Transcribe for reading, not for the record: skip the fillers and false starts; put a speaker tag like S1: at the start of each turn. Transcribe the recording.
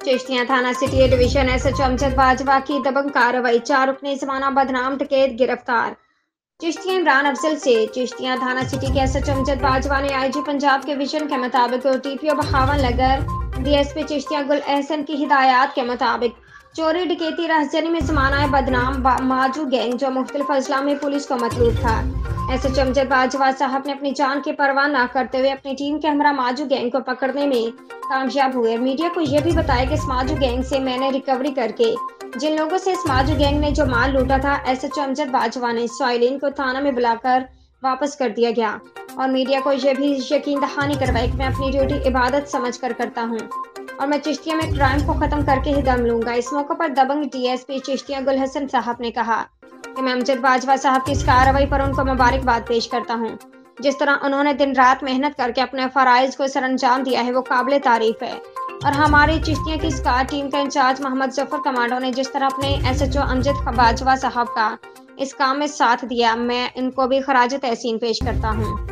S1: चिश्तियां थाना city division SHO Amjad Bajwa की दबंग कार्रवाई, 4 रुकने जमाना बदनाम डकैत गिरफ्तार। चिश्तियां इमरान अफजल से चिश्तियां थाना सिटी के एसएचओ अमजद बाजवा ने आईजी पंजाब के विजन के मुताबिक टीपीओ बहावन नगर डीएसपी चिश्तियां गुल एहसन की हिदायत के मुताबिक चोरी डकैती राहजनी में जमाना बदनाम माजू गैंग जो मुख्तलिफ अजला में पुलिस को मतलूब था। एसएचओ अमजद बाजवा साहब ने अपनी जान की परवाह न करते हुए अपनी टीम के हमरा माजू गैंग को पकड़ने में कामयाब हुए। मीडिया को यह भी बताया कि इस माजू गैंग से मैंने रिकवरी करके जिन लोगों से इस माजू गैंग ने जो माल लूटा था, एसएचओ अमजद बाजवा ने सॉइलिन को थाना में बुलाकर वापस कर दिया गया और मीडिया को यह भी यकीन दहानी करवाई कि मैं अपनी ड्यूटी इबादत समझकर करता हूं और मैं चिश्तिया में क्राइम को खत्म करके ही दम लूंगा। इस मौके पर दबंग डीएसपी चिश्तिया गुल हसन साहब ने कहा कि मैं अमजद बाजवा साहब की इस कार्रवाई पर उनको मुबारकबाद पेश करता हूं। जिस तरह उन्होंने दिन रात मेहनत करके अपने फराइज को सरअंजाम दिया है वो काबिल तारीफ है और हमारे चिश्तिया की स्क्वाड टीम का इंचार्ज मोहम्मद जफर कमांडो ने जिस तरह अपने एसएचओ अमजद बाजवा साहब का इस काम में साथ दिया, मैं इनको भी खराज तहसीन पेश करता हूँ।